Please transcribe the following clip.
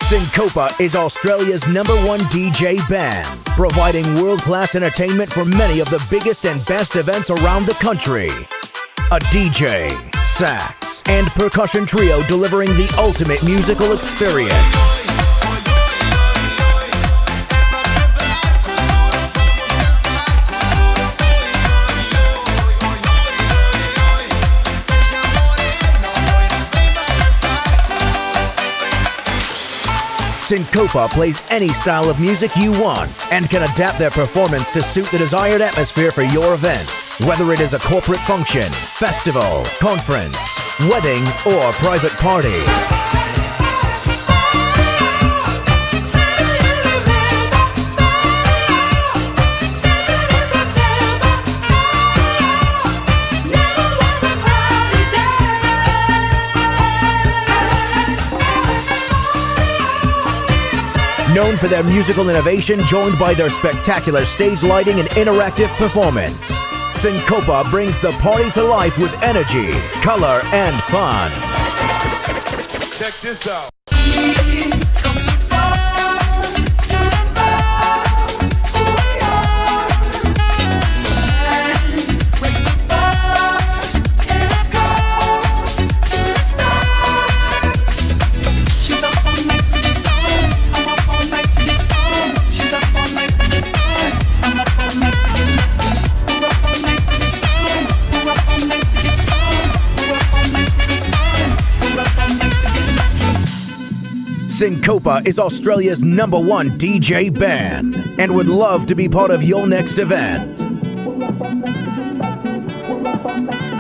Syncopa is Australia's #1 DJ band, providing world-class entertainment for many of the biggest and best events around the country. A DJ, sax, and percussion trio delivering the ultimate musical experience. Syncopa plays any style of music you want and can adapt their performance to suit the desired atmosphere for your event, whether it is a corporate function, festival, conference, wedding, or private party. Known for their musical innovation, joined by their spectacular stage lighting and interactive performance, Syncopa brings the party to life with energy, color, and fun. Check this out. Syncopa is Australia's #1 DJ band and would love to be part of your next event.